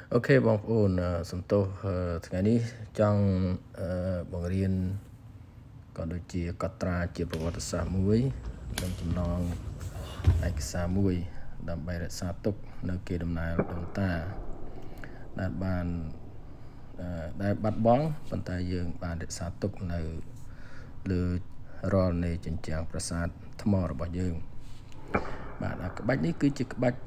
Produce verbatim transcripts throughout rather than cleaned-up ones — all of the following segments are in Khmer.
Ok bóng ổn sầm tôថ្ងៃនេះចង់បង្រៀនក៏ដូចជាកត់ត្រាជាប្រវត្តិសាស្ត្រមួយក្នុងចំណងឯកសារមួយដើម្បីរក្សាទុកនៅកេរដំណែលដូនតាដែលបានដែលបាត់បង់ប៉ុន្តែយើងបានរក្សាទុកនៅលើរាល់នៃជញ្ជាំងប្រាសាទថ្មរបស់យើងបាទក្បាច់នេះគឺជាក្បាច់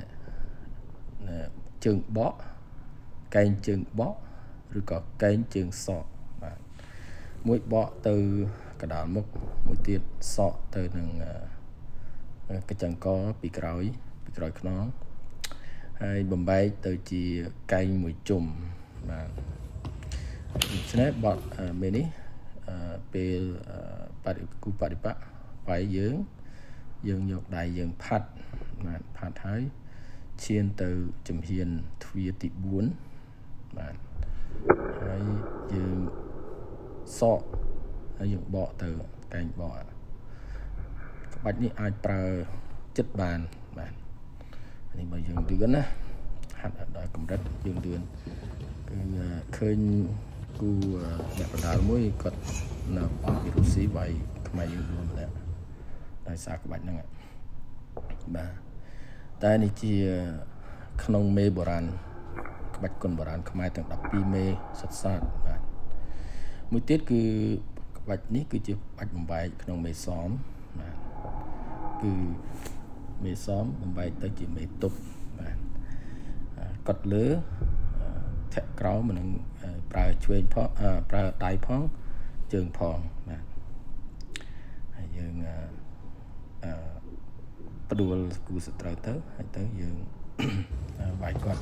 ជើងបក់កែងជើងបក់ឬក៏កែងជើងសក់បាទមួយបក់ទៅកណ្ដាលមុខមួយទៀតសក់ទៅនឹងកញ្ចឹងកពីក្រោយពីក្រោយខ្នងហើយបំបែកទៅជាកែងមួយជុំបាទដូច្នេះបត់មេនេះពេលបរិគូបរិបៈបាយយើងយើងយកដៃយើងផាត់បាទផាត់ហើយឈានទៅជំហានទ្វារទីបួនបាទហើយយើងសក់ហើយយើងបកទៅកែងបកក្បាច់នេះអាចប្រើចិត្តបានបាទនេះបើយើងលឿនណាហាត់ដល់កម្រិតយើងលឿនគឺឃើញគូអ្នកបណ្ដាលមួយគាត់នៅអង្គពីរុស្ស៊ីបាយខ្មែរយើងដួលម្នាក់ដោយសារក្បាច់ហ្នឹងបាទតែនេះជាក្នុងមេបុរាណក្បាច់គុនបុរាណខ្មែរទាំងដប់ពីរមេសុទ្ធសាធបាទមួយទៀតគឺក្បាច់នេះគឺជាក្បាច់បំបែកក្នុងមេសមបាទគឺមេសមបំបែកទៅជាមេទប់បាទកត់លើធាក់ក្រោមនឹងប្រើឆ្វេងផងប្រើដៃផងជើងផងបាទហើយយើងអឺផ្ដួលគូសត្រូវទៅហើយទៅយើងវាយគាត់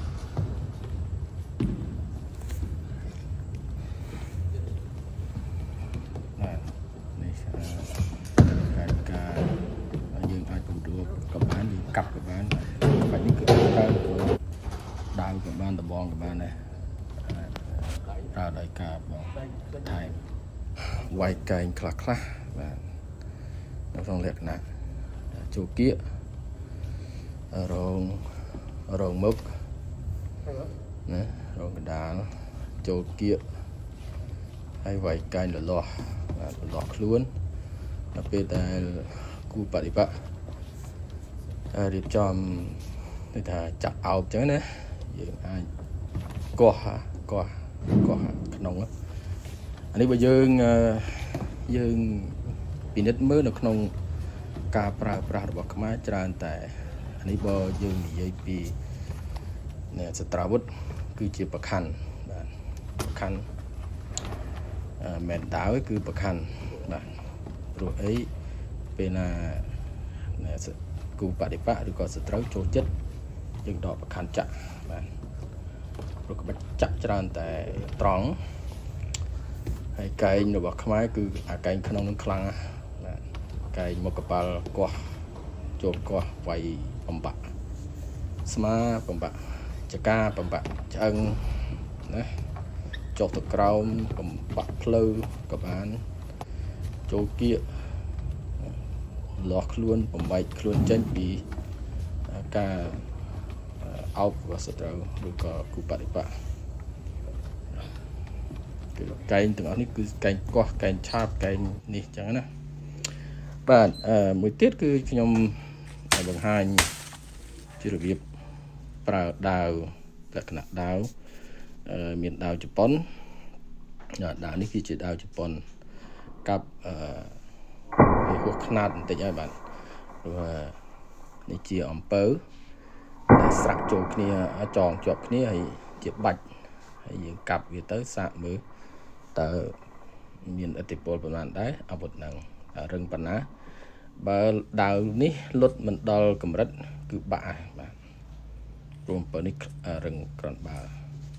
បាទនេះការការយើងអាចពង្រួលក៏បានយើងកាប់ក៏បានបាច់នេះគឺប្រើដាវក៏បានដបងក៏បានដែរប្រើដោយការបងថែមវាយកែងខ្លះខ្លះបាទនៅក្នុងលក្ខណៈជោគៀករងរងមុខណារងកណ្ដាលចូលគៀកហើយវាយកែងលលាស់បាទលលាស់ខ្លួនដល់ពេលដែលគូបដិបត្តិរៀបចំគេថាចាក់អោបចឹងណាយើងអាចកោះកោះកោះក្នុងអានេះបើយើងយើងពិនិត្យមើលនៅក្នុងការប្រើប្រាស់របស់ខ្មែរច្រើនតែនេះបើយើងនិយាយពីសត្រាវុធគឺជាប្រខ័ណ្ឌបាទប្រខ័ណ្ឌមែនដាវគឺប្រខ័ណ្ឌបាទព្រោះអីពេលណាគូបដិបត្តិឬក៏សត្រូវចូលចិត្តយើងដកប្រខ័ណ្ឌចាក់បាទព្រោះក្បាច់ចាក់ច្រើនតែត្រង់ហើយកែងរបស់ខ្មែរគឺអាកែងក្នុងនឹងខ្លាំងណាស់បាទកែងមុខកប៉ាល់កោះចូលកោះវាយបំបាក់ស្មាបំបាក់ចកាបំបាក់ឆ្អឹងណាចុះទៅក្រោមបំបាក់ភ្លៅក៏បានចូលគៀកលាស់ខ្លួនបំបែកខ្លួនចេញពីការអោបរបស់សត្រូវឬក៏គូបដិបត្តិគឺកែងទាំងអស់នេះគឺកែងកោះកែងឆាបកែងនេះចឹងណាបាទមួយទៀតគឺខ្ញុំបង្ហាញជារបៀបប្រើដាវលក្ខណៈដាវមានដាវជប៉ុនដាវនេះគឺជាដាវជប៉ុនកាប់អឺហួសខ្នាតបន្តិចហើយបាទព្រោះនេះជាអំពៅដែលស្រាក់ចូលគ្នាចងជាប់គ្នាហើយជាបាច់ហើយយើងកាប់វាទៅសាកមើលតើមានឥទ្ធិពលប៉ុន្មានដែរអាវុធហ្នឹងរឹងប៉ុណ្ណាបើដាវនេះលុតមិនដល់កម្រិតគឺបាក់បាទព្រោះអំពើនេះរឹងក្រាន់បើ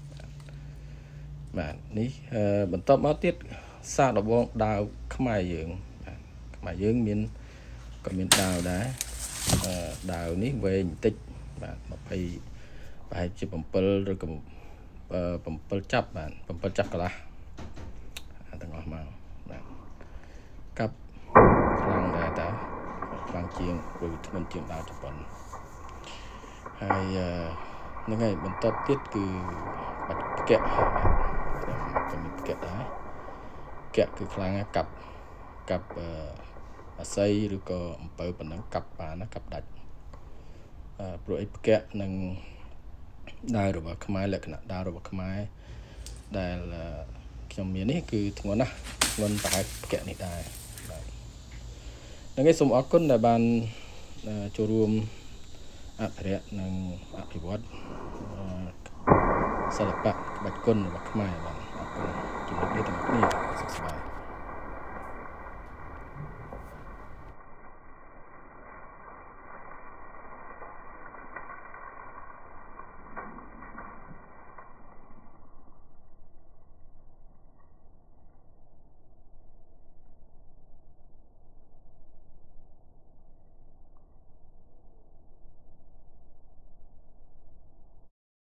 បាទនេះបន្ទាប់មកទៀតសារដបងដាវខ្មែរយើងបាទខ្មែរយើងមានក៏មានដាវដែរដាវនេះវែងបន្តិចបាទยี่สิบប្រហែលជា7ឬក៏7ចាប់បាទ7ចាប់កន្លះទាំងអស់មកបាទកាប់ខ្លាំងដែរតើខ្លាំងជាងឬធ្ងន់ជាងដាវជប៉ុនហើយហ្នឹងហើយបន្តទៀតគឺបាច់ផ្គាក់ខ្ញុំក៏មានផ្គាក់ដែរផ្គាក់គឺខ្លាំងណាស់កាប់កាប់អាស័យឬក៏អំពៅប៉ុណ្ណឹងកាប់បានណាកាប់ដាច់អឺព្រោះអីផ្គាក់នឹងដាវរបស់ខ្មែរលក្ខណៈដាវរបស់ខ្មែរដែលខ្ញុំមាននេះគឺធ្ងន់ណាស់ធ្ងន់ប្រហែលផ្គាក់នេះដែរបាទហ្នឹងហើយសូមអរគុណដែលបានចូលរួមអភិរក្សនិងអភិវឌ្ឍសិល្បៈក្បាច់គុនរបស់ខ្មែរបាទអរគុណជំរាបលាទាំងអស់គ្នាសុខសប្បាយ